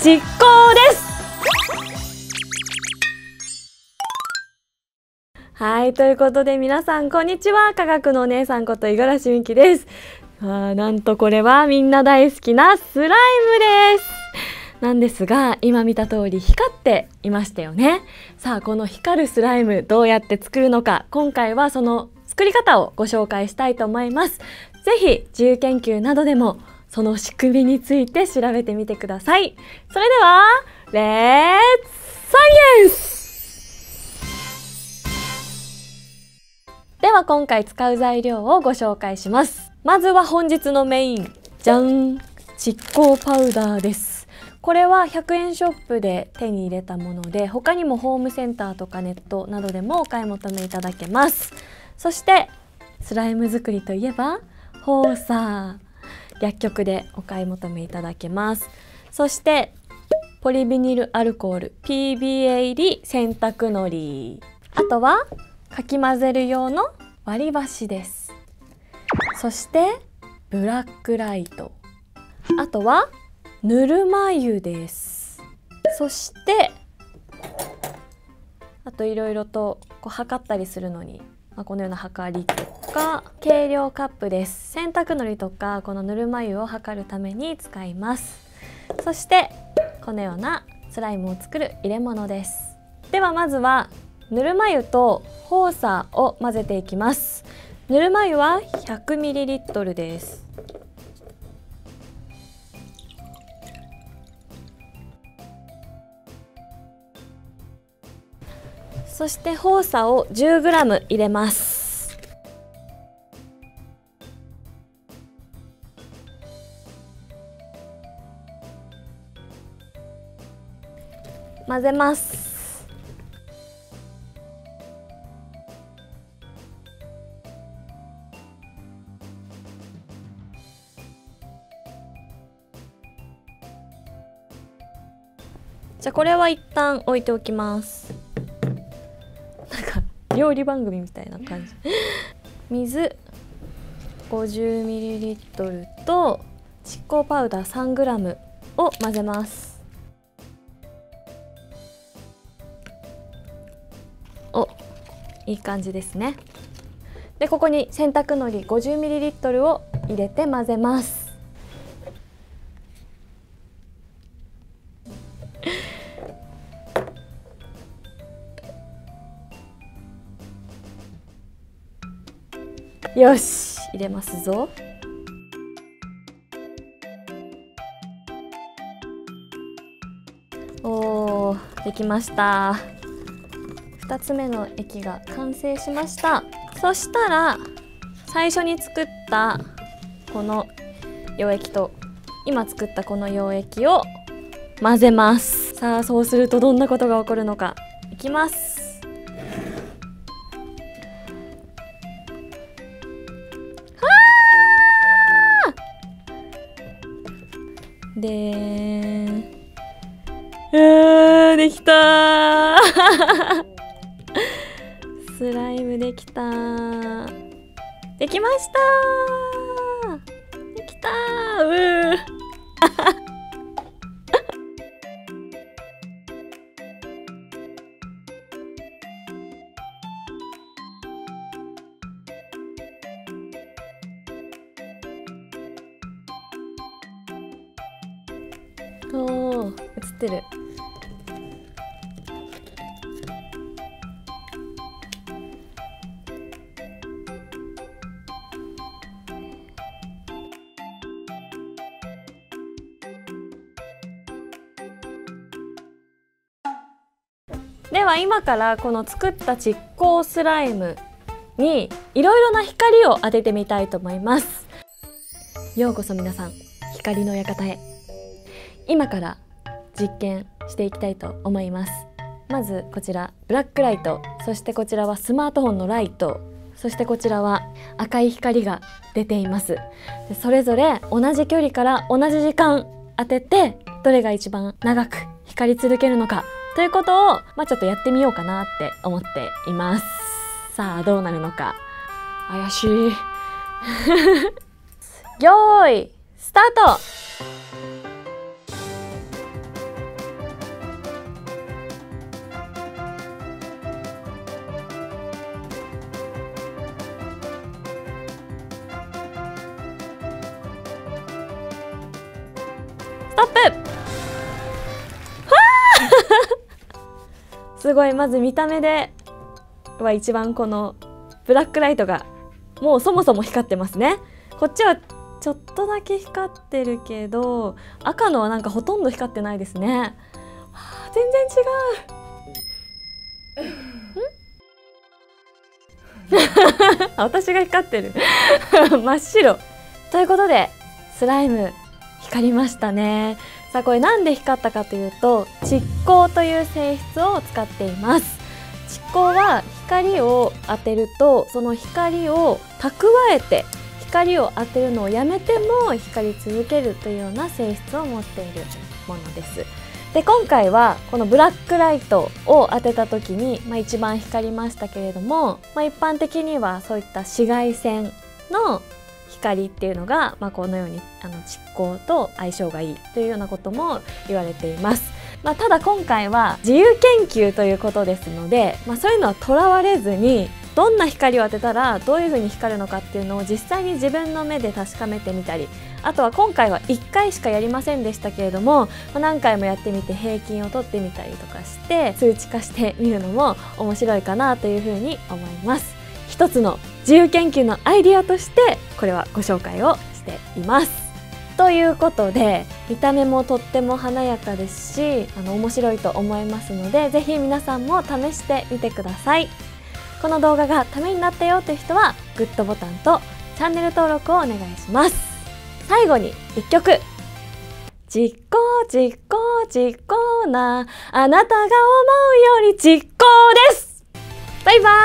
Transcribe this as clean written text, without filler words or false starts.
実行です。はい、ということで皆さんこんにちは。科学のお姉さんこと五十嵐美希です。なんとこれはみんな大好きなスライムです。なんですが、今見た通り光っていましたよね。さあ、この光るスライムどうやって作るのか、今回はその作り方をご紹介したいと思います。ぜひ自由研究などでもその仕組みについて調べてみてください。それではレッツサイエンス。では今回使う材料をご紹介します。まずは本日のメイン、じゃん、蓄光パウダーです。これは100円ショップで手に入れたもので、他にもホームセンターとかネットなどでもお買い求めいただけます。そしてスライム作りといえばホーサー、薬局でお買い求めいただけます。そしてポリビニルアルコール PBA 入り洗濯のり、あとはかき混ぜる用の割り箸です。そしてブラックライト、あとはぬるま湯です。そしてあといろいろと測ったりするのに、このような測りとか計量カップです。洗濯のりとかこのぬるま湯を測るために使います。そしてこのようなスライムを作る入れ物です。ではまずはぬるま湯とホーサーを混ぜていきます。ぬるま湯は 100ml です。そしてホーサーを 10g 入れます。混ぜます。じゃあこれは一旦置いておきます。なんか料理番組みたいな感じ。水 50ml と蓄光パウダー 3g を混ぜます。いい感じですね。でここに洗濯のり 50ml を入れて混ぜます。よし、入れますぞ。できました。2つ目の液が完成しました。そしたら最初に作ったこの溶液と今作ったこの溶液を混ぜます。さあ、そうするとどんなことが起こるのか。いきます。できたースライムできたー。できましたー。できたー。おー、映ってる。では今からこの作った蓄光スライムにいろいろな光を当ててみたいと思います。ようこそ皆さん、光の館へ。今から実験していきたいと思います。まずこちらブラックライト、そしてこちらはスマートフォンのライト、そしてこちらは赤い光が出ています。でそれぞれ同じ距離から同じ時間当てて、どれが一番長く光り続けるのかということを、ちょっとやってみようかなって思っています。さあどうなるのか。怪しいよーいスタート。 ップすごい、まず見た目では一番このブラックライトがもうそもそも光ってますね。こっちはちょっとだけ光ってるけど、赤のはなんかほとんど光ってないですね。全然違う私が光ってる真っ白ということで、スライム光りましたね。さあこれなんで光ったかというと、蓄光という性質を使っています。蓄光は光を当てると、その光を蓄えて光を当てるのをやめても光り続けるというような性質を持っているものです。で今回はこのブラックライトを当てた時に、一番光りましたけれども、一般的にはそういった紫外線の光っていうのが、このように蓄光と相性がいいというようなことも言われています。ただ今回は自由研究ということですので、そういうのはとらわれずに、どんな光を当てたらどういう風に光るのかっていうのを実際に自分の目で確かめてみたり、あとは今回は1回しかやりませんでしたけれども、何回もやってみて平均を取ってみたりとかして数値化してみるのも面白いかなという風に思います。一つの自由研究のアイディアとしてこれはご紹介をしています。ということで、見た目もとっても華やかですし、面白いと思いますので、ぜひ皆さんも試してみてください。この動画がためになったよという人はグッドボタンとチャンネル登録をお願いします。最後に1曲。実行実行実行なあなたが思うより実行です。バイバーイ。